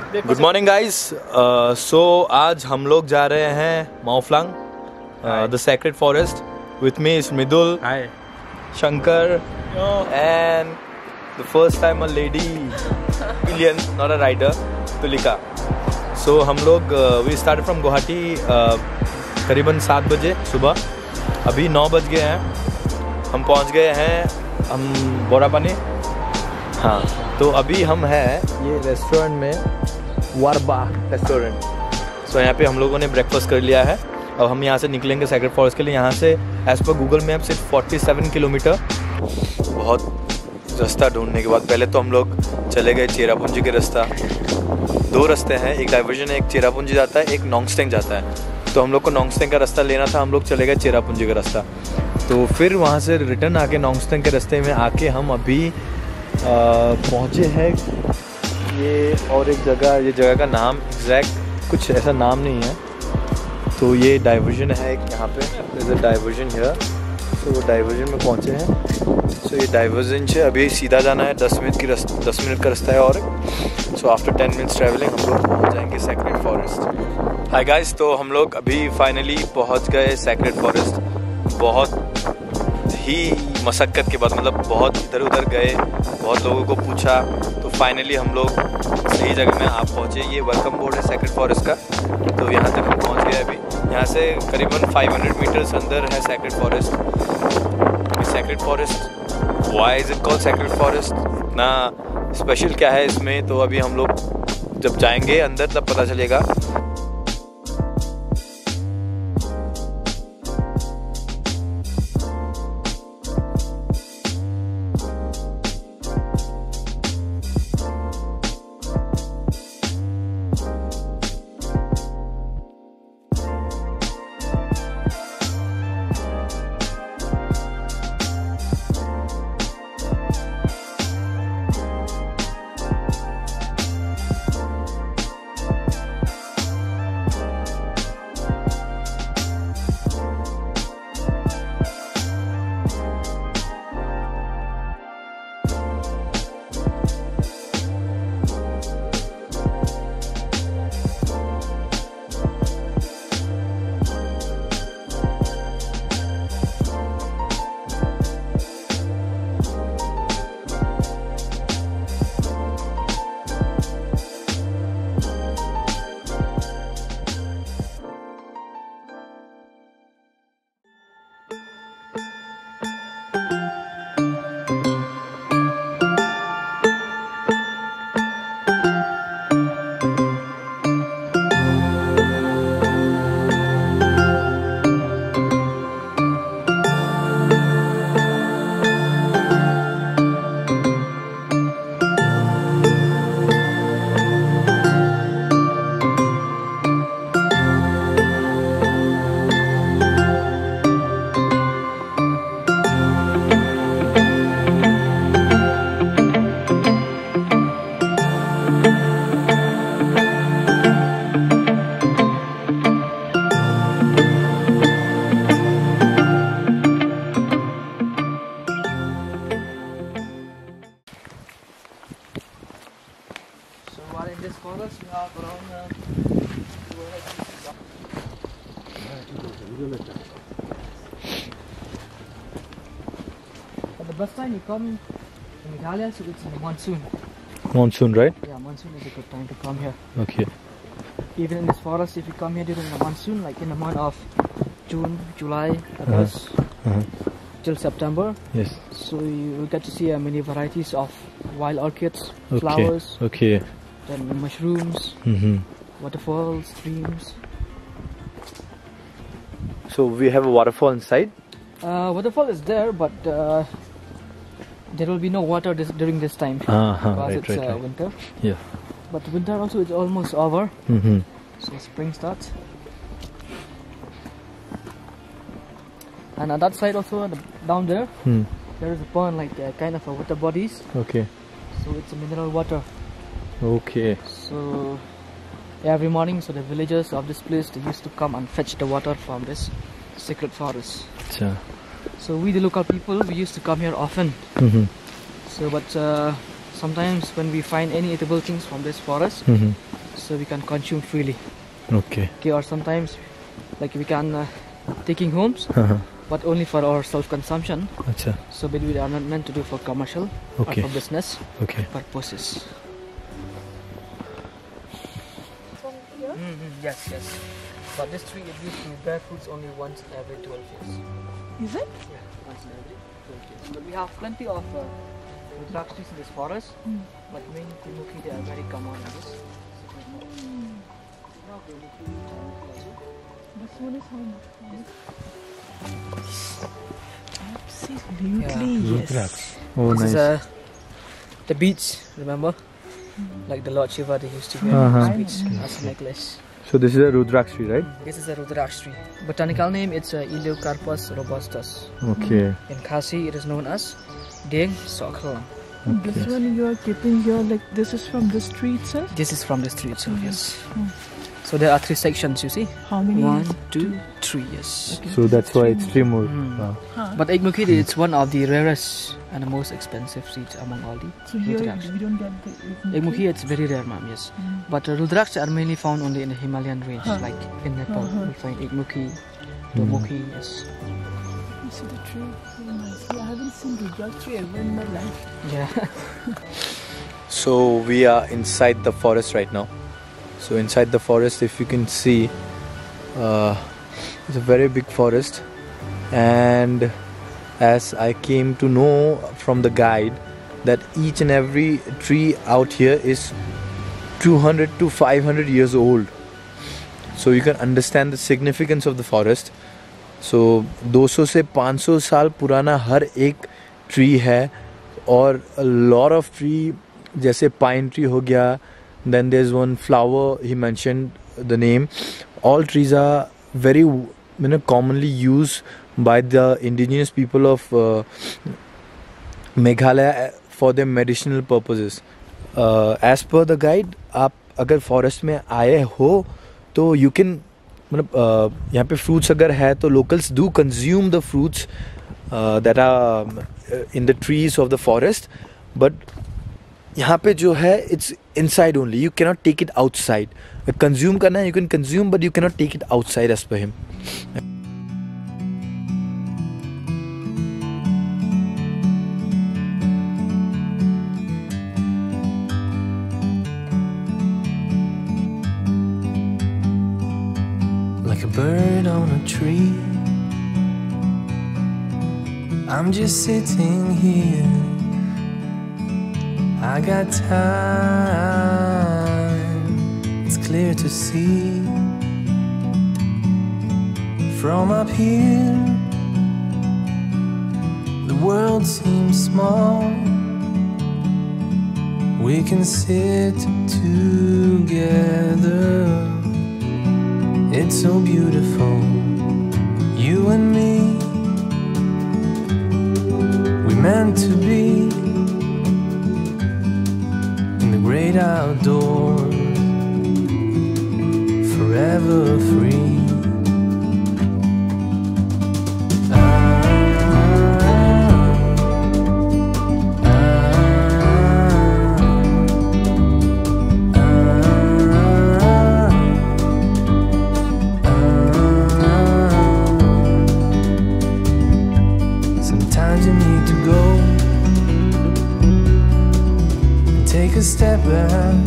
Good morning guys. सो आज हम लोग जा रहे हैं Mawphlang, the sacred forest. With me is Mridul, Shankar, and the first time a lady pillion, not a rider, Tulika. So हम लोग we started from गुवाहाटी करीबन 7 बजे सुबह. अभी 9 बज गए हैं. हम पहुंच गए हैं हम बोरापानी. हाँ, तो अभी हम हैं ये रेस्टोरेंट में, वारबा रेस्टोरेंट. सो यहाँ पे हम लोगों ने ब्रेकफास्ट कर लिया है. अब हम यहाँ से निकलेंगे सेक्रेड फॉरेस्ट के लिए. यहाँ से एज पर गूगल मैप सिर्फ 47 किलोमीटर. बहुत रास्ता ढूंढने के बाद पहले तो हम लोग चले गए चेरापूंजी के रास्ता. 2 रास्ते हैं, एक डाइवर्जन है, एक चेरापूंजी जाता है, एक नोंगस्टेंग जाता है. तो हम लोग को नोंगस्टेंग का रास्ता लेना था, हम लोग चले गए चेरापूंजी का रास्ता. तो फिर वहाँ से रिटर्न आके नोंगस्टेंग के रास्ते में आके हम अभी पहुँचे हैं ये और एक जगह. ये जगह का नाम एग्जैक्ट कुछ ऐसा नाम नहीं है. तो ये डाइवर्जन है एक यहाँ पे, इधर डाइवर्जन है. तो वो डाइवर्जन में पहुँचे हैं. सो ये डाइवर्जन से अभी सीधा जाना है. 10 मिनट का रास्ता है. और सो आफ्टर 10 मिनट्स ट्रैवलिंग हम लोग पहुँच जाएंगे सेक्रेड फॉरेस्ट. हाय गाइस, तो हम लोग अभी फाइनली पहुँच गए सेक्रेड फॉरेस्ट. बहुत ही मशक्क़त के बाद, मतलब बहुत इधर उधर गए, बहुत लोगों को पूछा, तो फाइनली हम लोग सही जगह में आप पहुँचे. ये वेलकम बोर्ड है सेक्रेड फॉरेस्ट का. तो यहाँ तक हम पहुँच गए. अभी यहाँ से करीबन 500 मीटर्स अंदर है sacred forest. Sacred forest, why is it called sacred forest? इतना स्पेशल क्या है इसमें, तो अभी हम लोग जब जाएंगे अंदर तब पता चलेगा. The best time you come in Meghalaya, so it's in the monsoon. Monsoon, right? Yeah, monsoon is a good time to come here. Okay. Even in this forest, if you come here during the monsoon, like in the month of June, July, August, till September. Yes. So you will get to see many varieties of wild orchids, Okay. flowers, Okay. then mushrooms, waterfalls, streams. So we have a waterfall inside. Waterfall is there, but there will be no water during this time because Right, it's right. winter. Yeah. But winter also is almost over, so spring starts. And on that side also, down there, there is a pond, like kind of a water bodies. Okay. So it's a mineral water. Okay. So every morning, so the villagers of this place, they used to come and fetch the water from this sacred forest. Achha. So we, the local people, we used to come here often. So but sometimes when we find any edible things from this forest, so we can consume freely. Okay. Okay, or sometimes like we can taking homes, but only for our self-consumption. Acha. So but we are not meant to do for commercial or for business purposes. Yes, yes. But this tree, it used to bear fruits only once every 12 years. Is it? Yeah, once in every 12 years. But we have plenty of Rudraksh trees in this forest, but mainly Mukhi, they are very common in this. This one is how much? Absolutely, yes. Oh, This nice. is the beads, remember? Like the Lord Shiva, they used to wear these beads as a necklace. So this is a Rudraksh tree, right? This is a Rudraksh tree. Botanical name, it's Eleucarpus robustus. Okay. In Khasi, it is known as Deng Sokro. Okay. This one you are keeping here, like this is from this tree itself? This is from this tree itself, yes. So there are 3 sections, you see? How many? 1, 2, 3, yes. Okay. So that's why it's 3 more. Wow. But Egmukhi, it's one of the rarest and the most expensive seeds among all the So here Rudraksh. we don't get the Egmukhi, it's very rare, ma'am, yes. But Rudraksh are mainly found only in the Himalayan range, like in Nepal. We find Egmukhi, Tomokhi, yes. You see the tree? So nice. I haven't seen Rudraksh tree ever in my life. Yeah. So we are inside the forest right now. So inside the forest, if you can see, it's a very big forest, and as I came to know from the guide that each and every tree out here is 200 to 500 years old. So you can understand the significance of the forest. So 200 से 500 साल पुराना हर एक tree है, और a lot of tree जैसे pine tree हो गया, then there's one flower he mentioned the name. All trees are very commonly used by the indigenous people of Meghalaya for their medicinal purposes. As per the guide, आप अगर forest में आए हो तो you can यहाँ पे fruits अगर है तो locals do consume the fruits that are in the trees of the forest, but यहाँ पे जो है it's inside only. You cannot take it outside. Consume करना है, you can consume, but you cannot take it outside as per him. Like a bird on a tree, I'm just sitting here. I got time, it's clear to see. From up here, the world seems small. We can sit together. It's so beautiful, you and me. We meant to be in the great outdoors, forever free. Sometimes you need to go and take a step back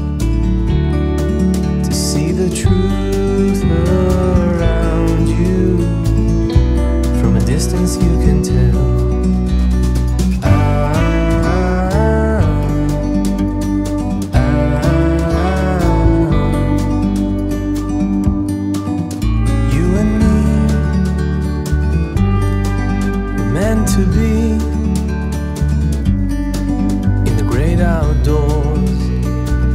to see the truth around you. From a distance you can tell. You and me, we're meant to be in the great outdoors,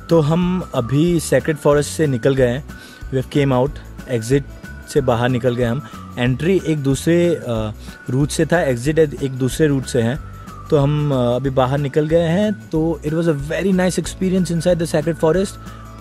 तो हम अभी sacred forest से निकल गए हैं. We have came out, exit से बाहर निकल गए हम. एंट्री एक दूसरे रूट से था, एग्जिट एक दूसरे रूट से हैं. तो हम अभी बाहर निकल गए हैं. तो it was a very nice experience inside the sacred forest.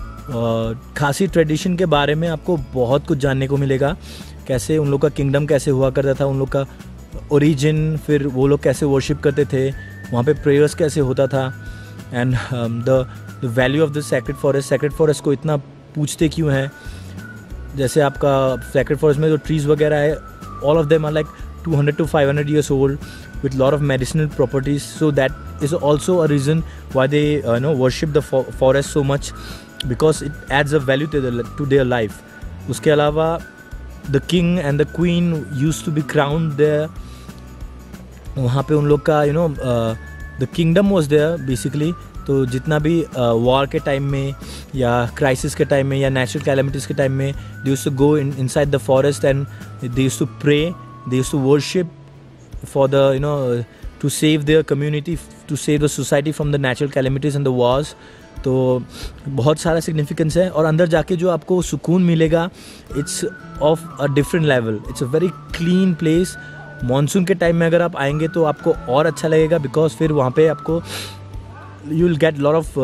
Khasi tradition के बारे में आपको बहुत कुछ जानने को मिलेगा. कैसे उन लोग का किंगडम कैसे हुआ करता था, उन लोग का ओरिजिन, फिर वो लोग कैसे वर्शिप करते थे, वहाँ पे प्रेयर्स कैसे होता था. And the value of the sacred forest. Sacred forest को इतना पूछते क्यों हैं. जैसे आपका सेक्रेड फॉरेस्ट में जो ट्रीज़ वगैरह है, all of them are like 200 to 500 years old with lot of medicinal properties. So that is also a reason why they worship the forest so much, because it adds a value to their life. उसके अलावा the king and the queen used to be crowned there. वहाँ पे उन लोग का the kingdom was there basically. तो जितना भी वॉर के टाइम में या क्राइसिस के टाइम में या नेचुरल कैलेमिटीज़ के टाइम में, they used to go inside the forest and they used to pray, they used to worship for the to save their community, to save the society from the natural calamities and the wars. तो बहुत सारा significance है. और अंदर जाके जो आपको सुकून मिलेगा, it's of a different level. It's a very clean place. Monsoon के टाइम में अगर आप आएंगे तो आपको और अच्छा लगेगा, बिकॉज फिर वहाँ पे आपको you will get lot of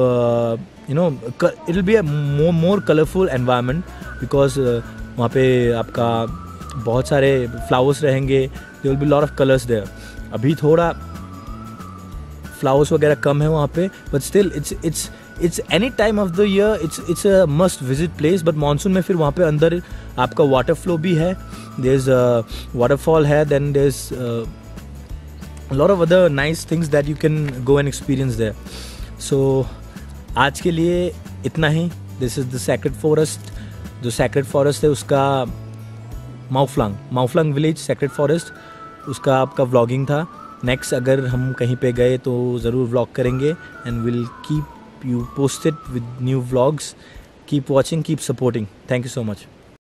it will be a more colorful environment, because वहाँ पे आपका बहुत सारे flowers रहेंगे. there will be lot of colors there. अभी थोड़ा flowers वगैरह कम है वहाँ पे, but still it's any time of the year it's a must visit place. but monsoon में फिर वहाँ पे अंदर आपका water flow भी है, there's a waterfall है, then there's a lot of other nice things that you can go and experience there. So आज के लिए इतना ही. This is the sacred forest. जो sacred forest है उसका माउफ्लांग विलेज सेक्रेड फॉरेस्ट, उसका आपका व्लॉगिंग था. नेक्स्ट अगर हम कहीं पे गए तो ज़रूर व्लॉग करेंगे. And will keep you posted with new vlogs. Keep watching, keep supporting. Thank you so much.